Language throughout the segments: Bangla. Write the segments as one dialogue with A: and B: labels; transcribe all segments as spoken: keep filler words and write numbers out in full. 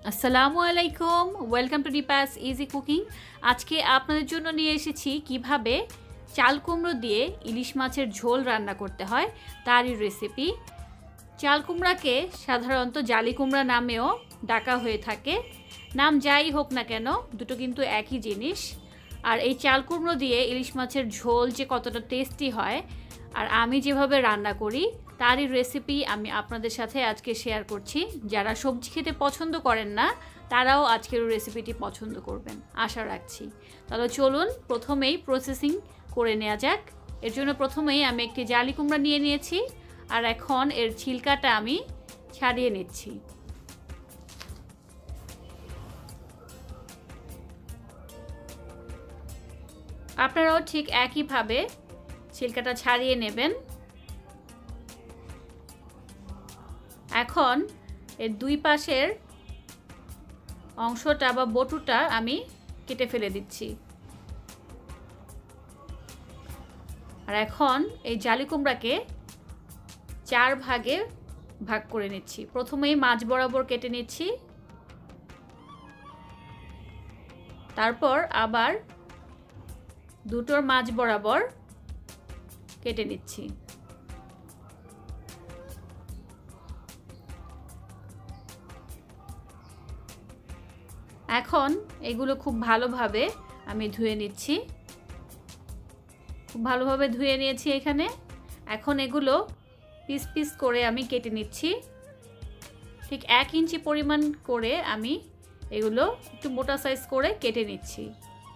A: আসসালামু আলাইকুম, welcome to Dipa's easy cooking. আজকে আপনাদের জন্য নিয়ে এসেছি কিভাবে চাল কুমড়ো দিয়ে ইলিশ মাছের ঝোল রান্না করতে হয় তারই রেসিপি। চাল কুমড়াকে সাধারণত জালি কুমড়া নামেও ডাকা হয়ে থাকে। নাম যাই হোক না কেন, দুটো কিন্তু একই জিনিস। আর এই চাল কুমড়ো দিয়ে ইলিশ মাছের ঝোল যে কতটা টেস্টি হয় আর আমি যেভাবে রান্না করি তারই রেসিপি আমি আপনাদের সাথে আজকে শেয়ার করছি। যারা সবজি খেতে পছন্দ করেন না তারাও আজকের রেসিপিটি পছন্দ করবেন আশা রাখছি। তাহলে চলুন প্রথমেই প্রসেসিং করে নেওয়া যাক। এর জন্য প্রথমেই আমি একটি জালি কুমড়া নিয়ে নিয়েছি আর এখন এর ছিলকাটা আমি ছাড়িয়ে নিচ্ছি। আপনারাও ঠিক একইভাবে ছিলকাটা ছাড়িয়ে নেবেন। এখন এর দুই পাশের অংশটা বা বটুটা আমি কেটে ফেলে দিচ্ছি। আর এখন এই জালি কুমড়াকে চার ভাগে ভাগ করে নিচ্ছি। প্রথমেই মাঝ বরাবর কেটে নিচ্ছি, তারপর আবার দুটোর মাঝ বরাবর কেটে নিচ্ছি। এখন এগুলো খুব ভালোভাবে আমি ধুয়ে নিচ্ছি। খুব ভালোভাবে ধুয়ে নিয়েছি এখানে। এখন এগুলো পিস পিস করে আমি কেটে নিচ্ছি। ঠিক এক ইঞ্চি পরিমাণ করে আমি এগুলো একটু মোটা সাইজ করে কেটে নিচ্ছি।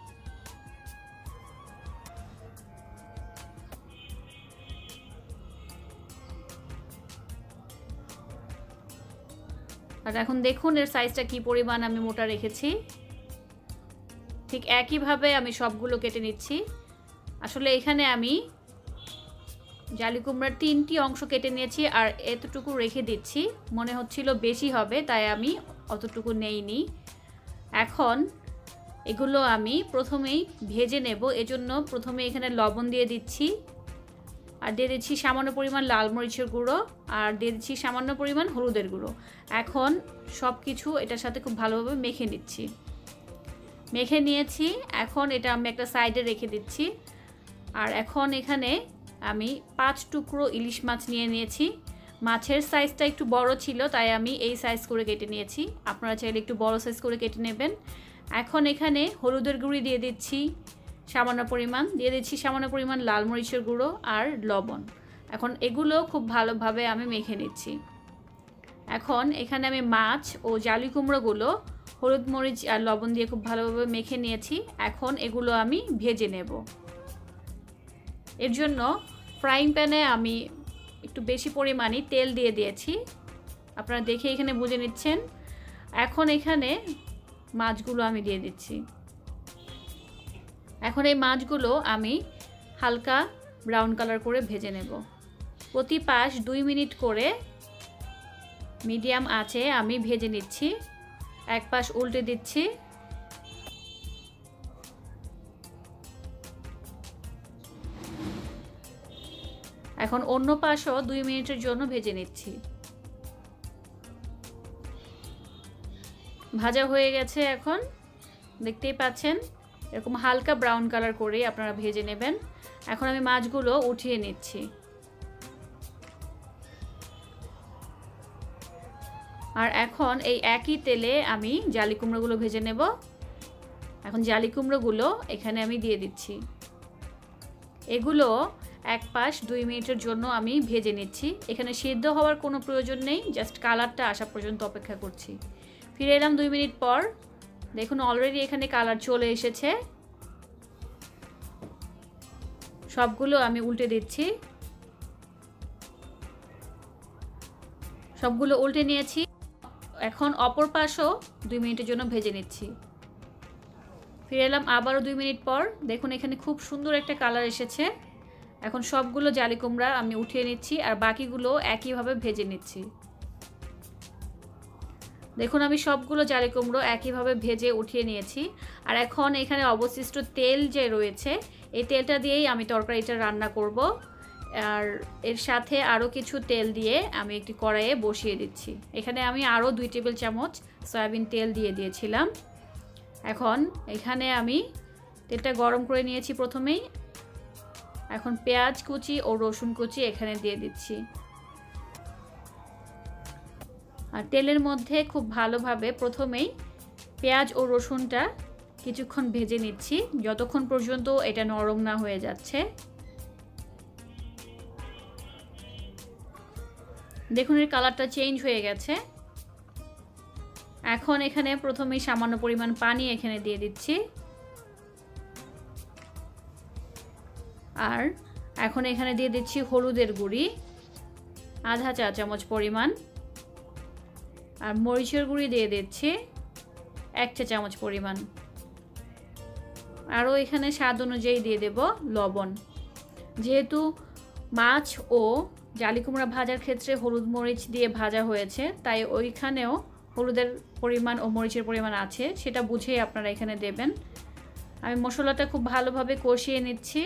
A: আর এখন দেখুন এর সাইজটা কি পরিমাণ আমি মোটা রেখেছি। ঠিক একইভাবে আমি সবগুলো কেটে নিচ্ছি। আসলে এখানে আমি জালি কুমড়ার তিনটি অংশ কেটে নিয়েছি আর এতটুকু রেখে দিচ্ছি। মনে হচ্ছিল বেশি হবে তাই আমি অতটুকু নেইনি। এখন এগুলো আমি প্রথমেই ভেজে নেব। এজন্য প্রথমে এখানে লবণ দিয়ে দিচ্ছি আর দিয়ে দিচ্ছি সামান্য পরিমাণ লাল মরিচের গুঁড়ো আর দিয়ে দিচ্ছি সামান্য পরিমাণ হলুদের গুঁড়ো। এখন সব কিছু এটার সাথে খুব ভালোভাবে মেখে নিচ্ছি। মেখে নিয়েছি, এখন এটা আমি একটা সাইডে রেখে দিচ্ছি। আর এখন এখানে আমি পাঁচ টুকরো ইলিশ মাছ নিয়ে নিয়েছি। মাছের সাইজটা একটু বড় ছিল তাই আমি এই সাইজ করে কেটে নিয়েছি। আপনারা চাইলে একটু বড় সাইজ করে কেটে নেবেন। এখন এখানে হলুদের গুঁড়ি দিয়ে দিচ্ছি সামান্য পরিমাণ, দিয়ে দিচ্ছি সামান্য পরিমাণ লাল মরিচের গুঁড়ো আর লবণ। এখন এগুলো খুব ভালোভাবে আমি মেখে নিচ্ছি। এখন এখানে আমি মাছ ও জালি কুমড়োগুলো হলুদ মরিচ আর লবণ দিয়ে খুব ভালোভাবে মেখে নিয়েছি। এখন এগুলো আমি ভেজে নেব। এর জন্য ফ্রাইং প্যানে আমি একটু বেশি পরিমাণে তেল দিয়ে দিয়েছি, আপনারা দেখে এখানে বুঝে নিচ্ছেন। এখন এখানে মাছগুলো আমি দিয়ে দিচ্ছি। এখন এই মাছগুলো আমি হালকা ব্রাউন কালার করে ভেজে নেব। প্রতি পাশ দুই মিনিট করে মিডিয়াম আঁচে আমি ভেজে নিচ্ছি। এক পাশ উল্টে দিচ্ছি। এখন অন্য পাশও দুই মিনিটের জন্য ভেজে নিচ্ছি। ভাজা হয়ে গেছে, এখন দেখতেই পাচ্ছেন এরকম হালকা ব্রাউন কালার করে আপনারা ভেজে নেবেন। এখন আমি মাছগুলো উঠিয়ে নিচ্ছি। আর এখন এই একই তেলে আমি জালি কুমড়োগুলো ভেজে নেব। এখন জালি কুমড়োগুলো এখানে আমি দিয়ে দিচ্ছি। এগুলো এক পাশ দুই মিনিটের জন্য আমি ভেজে নিচ্ছি। এখানে সিদ্ধ হওয়ার কোনো প্রয়োজন নেই, জাস্ট কালারটা আসা পর্যন্ত অপেক্ষা করছি। ফিরে এলাম দুই মিনিট পর। দেখুন অলরেডি এখানে কালার চলে এসেছে। সবগুলো আমি উল্টে দিচ্ছি। সবগুলো উল্টে নিয়েছি। এখন অপর পাশও দুই মিনিটের জন্য ভেজে নিচ্ছি। ফিরে এলাম আবারও দুই মিনিট পর। দেখুন এখানে খুব সুন্দর একটা কালার এসেছে। এখন সবগুলো জালি কুমড়া আমি উঠিয়ে নিচ্ছি আর বাকিগুলো একইভাবে ভেজে নিচ্ছি। দেখুন আমি সবগুলো জালি কুমড়ো একইভাবে ভেজে উঠিয়ে নিয়েছি। আর এখন এখানে অবশিষ্ট তেল যে রয়েছে এই তেলটা দিয়েই আমি তরকারিটা রান্না করব। আর এর সাথে আরও কিছু তেল দিয়ে আমি একটি কড়াইয়ে বসিয়ে দিচ্ছি। এখানে আমি আরও দুই টেবিল চামচ সয়াবিন তেল দিয়ে দিয়েছিলাম। এখন এখানে আমি তেলটা গরম করে নিয়েছি প্রথমেই। এখন পেঁয়াজ কুচি ও রসুন কুচি এখানে দিয়ে দিচ্ছি। আর তেলের মধ্যে খুব ভালোভাবে প্রথমেই পেঁয়াজ ও রসুনটা কিছুক্ষণ ভেজে নিচ্ছি, যতক্ষণ পর্যন্ত এটা নরম না হয়ে যাচ্ছে। দেখুন এর কালারটা চেঞ্জ হয়ে গেছে। এখন এখানে প্রথমেই সামান্য পরিমাণ পানি এখানে দিয়ে দিচ্ছি। আর এখন এখানে দিয়ে দিচ্ছি হলুদের গুঁড়ি আধা চা চামচ পরিমাণ, আর মরিচের গুঁড়ি দিয়ে দিচ্ছি এক চা চামচ পরিমাণ। আরও এখানে স্বাদ অনুযায়ী দিয়ে দেব লবণ। যেহেতু মাছ ও জালি কুমড়া ভাজার ক্ষেত্রে হলুদ মরিচ দিয়ে ভাজা হয়েছে, তাই ওইখানেও হলুদের পরিমাণ ও মরিচের পরিমাণ আছে, সেটা বুঝেই আপনারা এখানে দেবেন। আমি মশলাটা খুব ভালোভাবে কষিয়ে নিচ্ছি।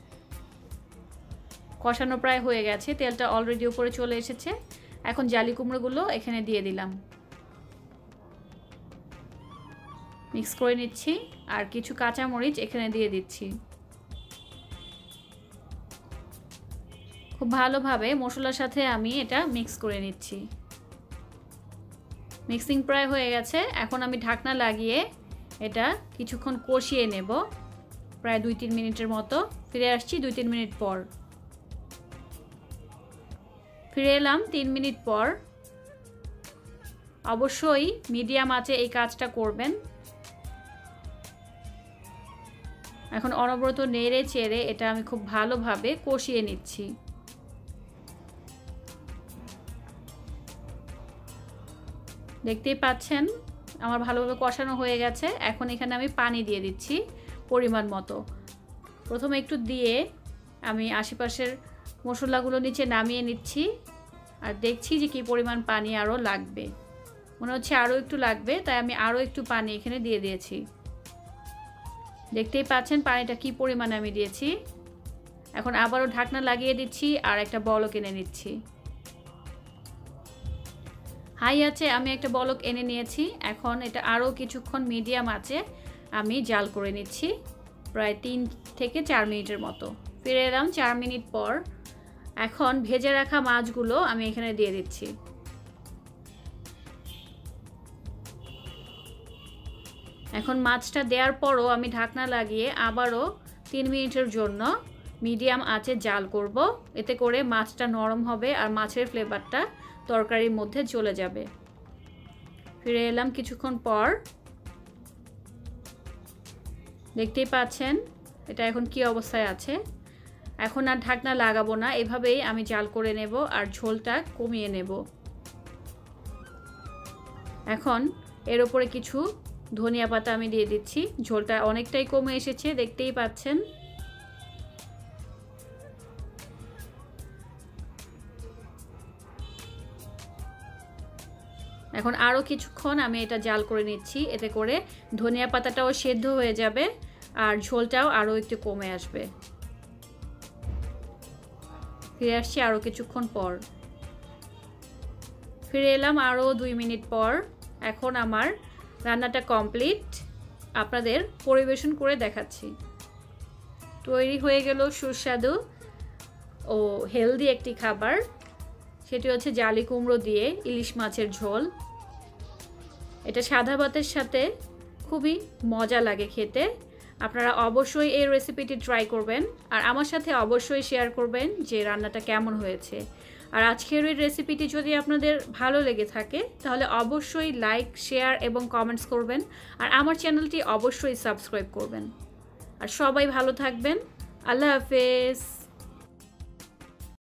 A: কষানো প্রায় হয়ে গেছে, তেলটা অলরেডি উপরে চলে এসেছে। এখন জালি কুমড়োগুলো এখানে দিয়ে দিলাম, মিক্স করে নিচ্ছি। আর কিছু কাঁচা মরিচ এখানে দিয়ে দিচ্ছি। খুব ভালোভাবে মশলার সাথে আমি এটা মিক্স করে নিচ্ছি। মিক্সিং প্রায় হয়ে গেছে। এখন আমি ঢাকনা লাগিয়ে এটা কিছুক্ষণ কষিয়ে নেব, প্রায় দুই তিন মিনিটের মতো। ফিরে আসছি দুই তিন মিনিট পর। ফিরে এলাম তিন মিনিট পর। অবশ্যই মিডিয়াম আঁচে এই কাজটা করবেন। এখন অনবরত নেড়ে চেড়ে এটা আমি খুব ভালোভাবে কষিয়ে নিচ্ছি। দেখতেই পাচ্ছেন আমার ভালোভাবে কষানো হয়ে গেছে। এখন এখানে আমি পানি দিয়ে দিচ্ছি পরিমাণ মতো। প্রথমে একটু দিয়ে আমি আশেপাশের মশলাগুলো নিচে নামিয়ে নিচ্ছি, আর দেখছি যে কী পরিমাণ পানি আরও লাগবে। মনে হচ্ছে আরও একটু লাগবে, তাই আমি আরও একটু পানি এখানে দিয়ে দিয়েছি। দেখতেই পাচ্ছেন পানিটা কী পরিমাণে আমি দিয়েছি। এখন আবারও ঢাকনা লাগিয়ে দিচ্ছি আর একটা বলক এনে নিচ্ছি। হাই আছে আমি একটা বলক এনে নিয়েছি। এখন এটা আরও কিছুক্ষণ মিডিয়াম আছে আমি জাল করে নিচ্ছি, প্রায় তিন থেকে চার মিনিটের মতো। ফিরে এলাম চার মিনিট পর। এখন ভেজে রাখা মাছগুলো আমি এখানে দিয়ে দিচ্ছি। এখন মাছটা দেওয়ার পরও আমি ঢাকনা লাগিয়ে আবারও তিন মিনিটের জন্য মিডিয়াম আঁচে জাল করব। এতে করে মাছটা নরম হবে আর মাছের ফ্লেভারটা তরকারির মধ্যে চলে যাবে। ফিরে এলাম কিছুক্ষণ পর। দেখতেই পাচ্ছেন এটা এখন কি অবস্থায় আছে। এখন আর ঢাকনা লাগাবো না, এভাবেই আমি জাল করে নেব আর ঝোলটা কমিয়ে নেব। এখন এর উপরে কিছু ধনিয়া পাতা আমি দিয়ে দিচ্ছি। ঝোলটা অনেকটাই কমে এসেছে, দেখতেই পাচ্ছেন। এখন আরও কিছুক্ষণ আমি এটা জাল করে নিচ্ছি, এতে করে ধনিয়া পাতাটাও সেদ্ধ হয়ে যাবে আর ঝোলটাও আরও একটু কমে আসবে। ফিরে আসছি আরও কিছুক্ষণ পর। ফিরে এলাম আরও দুই মিনিট পর। এখন আমার রান্নাটা কমপ্লিট, আপনাদের পরিবেশন করে দেখাচ্ছি। তৈরি হয়ে গেল সুস্বাদু ও হেলদি একটি খাবার, সেটি হচ্ছে জালি কুমড়ো দিয়ে ইলিশ মাছের ঝোল। এটা সাদা ভাতের সাথে খুবই মজা লাগে খেতে। আপনারা অবশ্যই এই রেসিপিটি ট্রাই করবেন আর আমার সাথে অবশ্যই শেয়ার করবেন যে রান্নাটা কেমন হয়েছে। আর আজকের এই রেসিপিটি যদি আপনাদের ভালো লেগে থাকে তাহলে অবশ্যই লাইক, শেয়ার এবং কমেন্টস করবেন। আর আমার চ্যানেলটি অবশ্যই সাবস্ক্রাইব করবেন। আর সবাই ভালো থাকবেন। আল্লাহ হাফেজ।